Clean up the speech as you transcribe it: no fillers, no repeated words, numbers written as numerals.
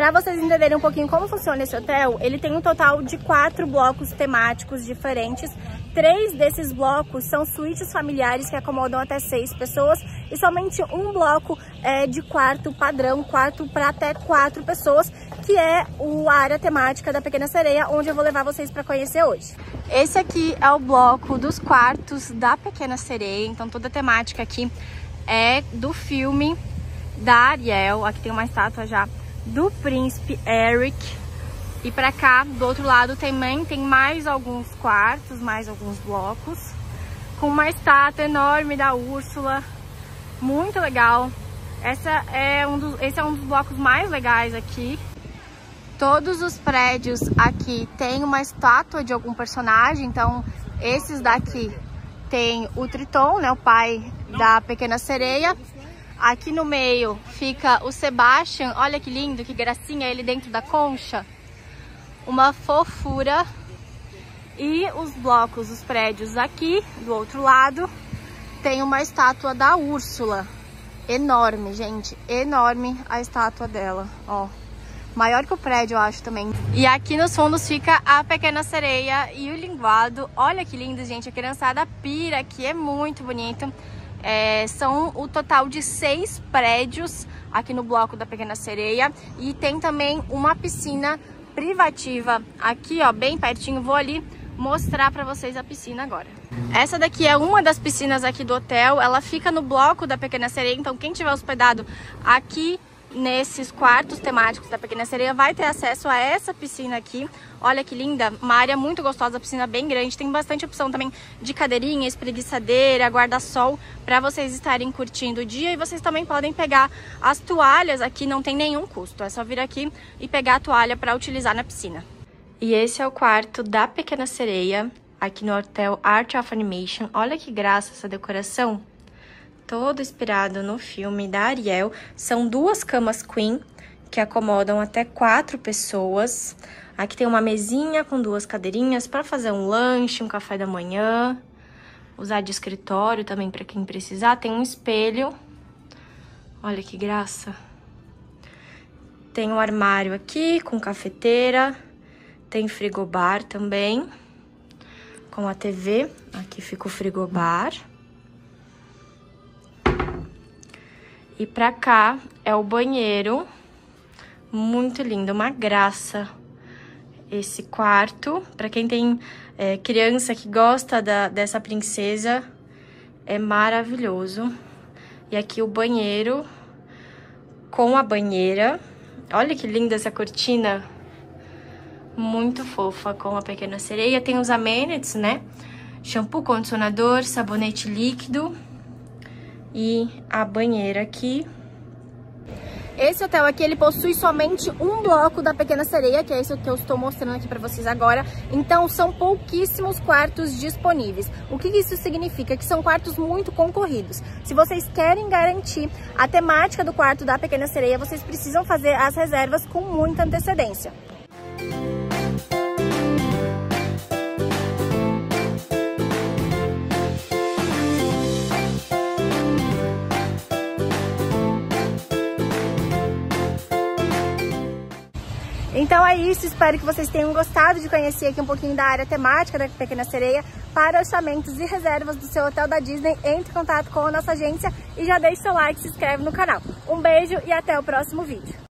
Para vocês entenderem um pouquinho como funciona esse hotel, ele tem um total de 4 blocos temáticos diferentes. 3 desses blocos são suítes familiares que acomodam até 6 pessoas e somente um bloco é de quarto padrão, quarto para até 4 pessoas, que é a área temática da Pequena Sereia, onde eu vou levar vocês para conhecer hoje. Esse aqui é o bloco dos quartos da Pequena Sereia, então toda a temática aqui é do filme da Ariel. Aqui tem uma estátua já do príncipe Eric. E pra cá, do outro lado, também tem mais alguns quartos, mais alguns blocos, com uma estátua enorme da Úrsula, muito legal. Esse é um dos blocos mais legais aqui. Todos os prédios aqui tem uma estátua de algum personagem, então esses daqui tem o Triton, né, o pai da Pequena Sereia. Aqui no meio fica o Sebastian, olha que lindo, que gracinha, ele dentro da concha. Uma fofura. E os blocos, os prédios aqui do outro lado tem uma estátua da Úrsula, enorme, gente, enorme a estátua dela, ó, maior que o prédio, eu acho também. E aqui nos fundos fica a Pequena Sereia e o linguado. Olha que lindo, gente, a criançada pira aqui, é muito bonito. São o total de 6 prédios aqui no bloco da Pequena Sereia e tem também uma piscina privativa aqui, ó, bem pertinho. Vou ali mostrar pra vocês a piscina agora. Essa daqui é uma das piscinas aqui do hotel, ela fica no bloco da Pequena Sereia, então quem tiver hospedado aqui nesses quartos temáticos da Pequena Sereia vai ter acesso a essa piscina aqui. Olha que linda, uma área muito gostosa, piscina bem grande, tem bastante opção também de cadeirinha, espreguiçadeira, guarda-sol para vocês estarem curtindo o dia. E vocês também podem pegar as toalhas aqui, não tem nenhum custo, é só vir aqui e pegar a toalha para utilizar na piscina. E esse é o quarto da Pequena Sereia, aqui no Hotel Art of Animation. Olha que graça essa decoração, todo inspirado no filme da Ariel. São 2 camas queen, que acomodam até 4 pessoas. Aqui tem uma mesinha com 2 cadeirinhas para fazer um lanche, um café da manhã. Usar de escritório também para quem precisar. Tem um espelho. Olha que graça. Tem um armário aqui com cafeteira. Tem frigobar também, com a TV. Aqui fica o frigobar. E pra cá é o banheiro, muito lindo, uma graça esse quarto. Pra quem tem criança que gosta dessa princesa, é maravilhoso. E aqui o banheiro com a banheira. Olha que linda essa cortina, muito fofa, com a Pequena Sereia. Tem os amenities, né? Shampoo, condicionador, sabonete líquido. E a banheira aqui. Esse hotel aqui, ele possui somente um bloco da Pequena Sereia, que é esse que eu estou mostrando aqui para vocês agora. Então, são pouquíssimos quartos disponíveis. O que isso significa? Que são quartos muito concorridos. Se vocês querem garantir a temática do quarto da Pequena Sereia, vocês precisam fazer as reservas com muita antecedência. Então é isso, espero que vocês tenham gostado de conhecer aqui um pouquinho da área temática da Pequena Sereia. Para orçamentos e reservas do seu hotel da Disney, entre em contato com a nossa agência e já deixe seu like e se inscreve no canal. Um beijo e até o próximo vídeo.